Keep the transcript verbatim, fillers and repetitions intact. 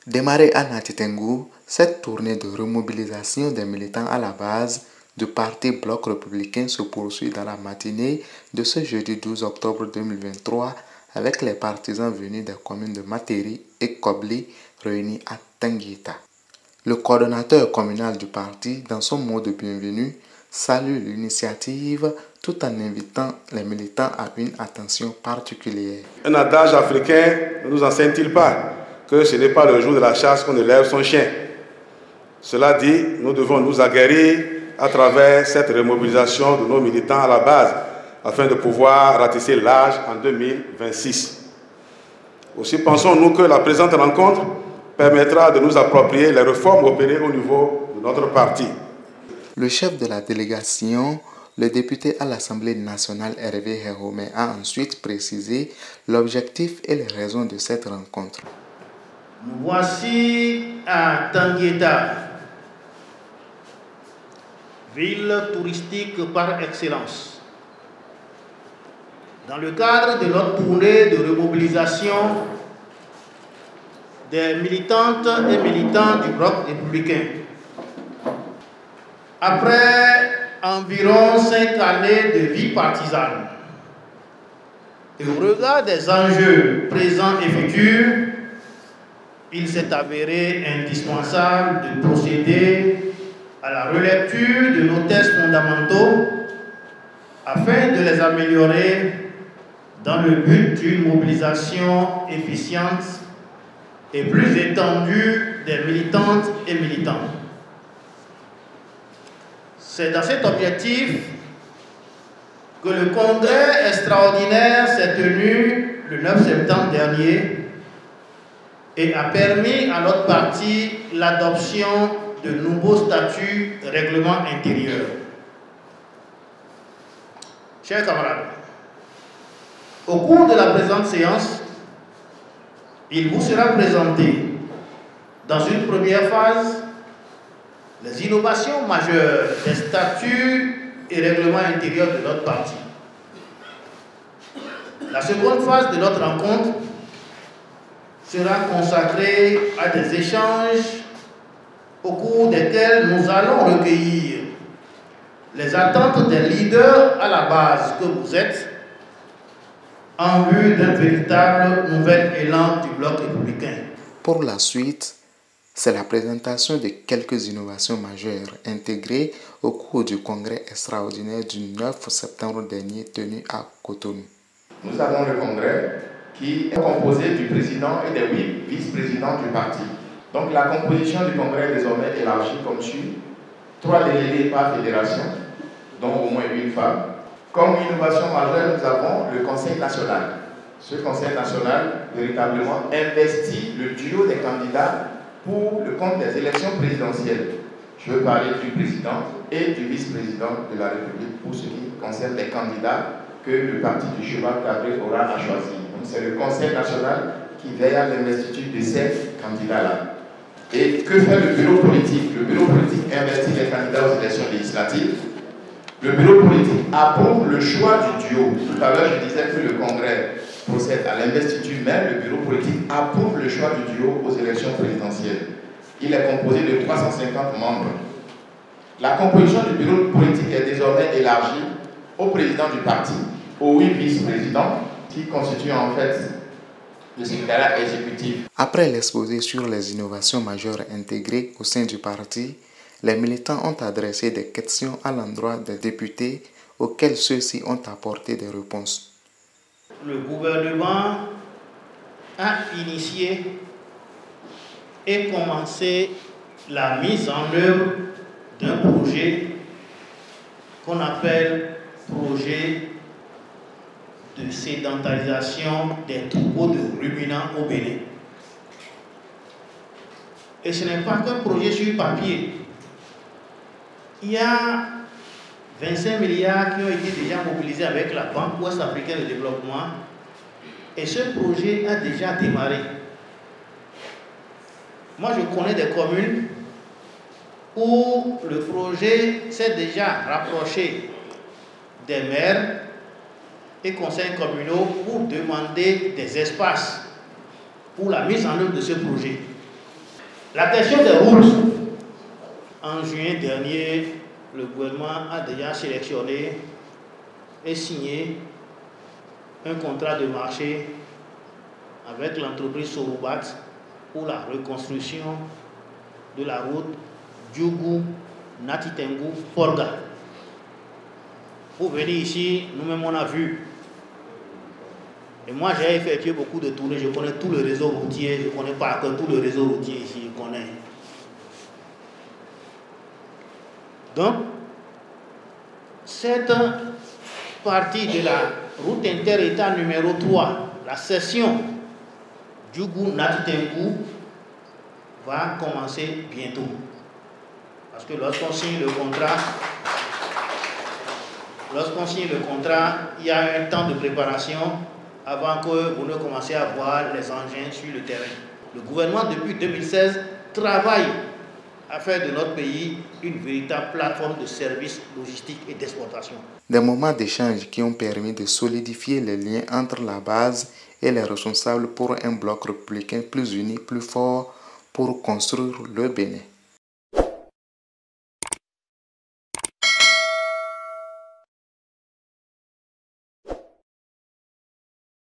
Démarrée à Natitengu, cette tournée de remobilisation des militants à la base du parti Bloc républicain se poursuit dans la matinée de ce jeudi douze octobre deux mille vingt-trois avec les partisans venus des communes de Materi et Kobli réunis à Tenguita. Le coordonnateur communal du parti, dans son mot de bienvenue, salue l'initiative tout en invitant les militants à une attention particulière. Un adage africain ne nous enseigne-t-il pas que ce n'est pas le jour de la chasse qu'on élève son chien? Cela dit, nous devons nous aguerrir à travers cette remobilisation de nos militants à la base afin de pouvoir ratisser l'âge en deux mille vingt-six. Aussi pensons-nous que la présente rencontre permettra de nous approprier les réformes opérées au niveau de notre parti. Le chef de la délégation, le député à l'Assemblée nationale Hervé Heromé, a ensuite précisé l'objectif et les raisons de cette rencontre. Nous voici à Tenguita, ville touristique par excellence. Dans le cadre de notre tournée de remobilisation des militantes et militants du Bloc républicain. Après environ cinq années de vie partisane, et au regard des enjeux présents et futurs, il s'est avéré indispensable de procéder à la relecture de nos textes fondamentaux afin de les améliorer dans le but d'une mobilisation efficiente et plus étendue des militantes et militants. C'est dans cet objectif que le congrès extraordinaire s'est tenu le neuf septembre dernier et a permis à notre parti l'adoption de nouveaux statuts et règlements intérieurs. Chers camarades, au cours de la présente séance, il vous sera présenté, dans une première phase, les innovations majeures des statuts et règlements intérieurs de notre parti. La seconde phase de notre rencontre sera consacrée à des échanges au cours desquels nous allons recueillir les attentes des leaders à la base que vous êtes en vue d'un véritable nouvel élan du Bloc républicain. Pour la suite, c'est la présentation de quelques innovations majeures intégrées au cours du congrès extraordinaire du neuf septembre dernier tenu à Cotonou. Nous avons le congrès qui est composé du président et des huit vice-présidents du parti. Donc la composition du congrès est désormais élargie comme suit. Trois délégués par fédération, dont au moins une femme. Comme innovation majeure, nous avons le Conseil national. Ce Conseil national, véritablement, investit le duo des candidats pour le compte des élections présidentielles. Je veux parler du président et du vice-président de la République pour ce qui concerne les candidats que le parti du cheval Cabré aura à choisir. Donc c'est le Conseil national qui veille à l'investiture de ces candidats-là. Et que fait le bureau politique? Le bureau politique investit les candidats aux élections législatives. Le bureau politique approuve le choix du duo. Tout à l'heure, je disais que le Congrès procède à l'investiture, mais le bureau politique approuve le choix du duo aux élections présidentielles. Il est composé de trois cent cinquante membres. La composition du bureau politique est désormais élargie au président du parti, aux huit vice-présidents, qui constituent en fait le secrétariat exécutif. Après l'exposé sur les innovations majeures intégrées au sein du parti, les militants ont adressé des questions à l'endroit des députés auxquelles ceux-ci ont apporté des réponses. Le gouvernement a initié et commencé la mise en œuvre d'un projet qu'on appelle projet de sédentarisation des troupeaux de ruminants au Bénin. Et ce n'est pas qu'un projet sur papier. Il y a vingt-cinq milliards qui ont été déjà mobilisés avec la Banque ouest-africaine de développement et ce projet a déjà démarré. Moi, je connais des communes où le projet s'est déjà rapproché des maires et conseils communaux pour demander des espaces pour la mise en œuvre de ce projet. La question des routes. En juin dernier, le gouvernement a déjà sélectionné et signé un contrat de marché avec l'entreprise Sorobat pour la reconstruction de la route Djougou-Natitengu-Porga. Pour venir ici, nous-mêmes on a vu. Et moi j'ai effectué beaucoup de tournées, je connais tout le réseau routier, je ne connais pas que tout le réseau routier ici, je connais. Donc, cette partie de la route inter-État numéro trois, la session Djougou-Natitengu, va commencer bientôt. Parce que lorsqu'on signe le contrat, lorsqu'on signe le contrat, il y a un temps de préparation avant que vous ne commenciez à voir les engins sur le terrain. Le gouvernement, depuis deux mille seize, travaille à faire de notre pays une véritable plateforme de services logistiques et d'exportation. Des moments d'échange qui ont permis de solidifier les liens entre la base et les responsables pour un bloc républicain plus uni, plus fort pour construire le Bénin.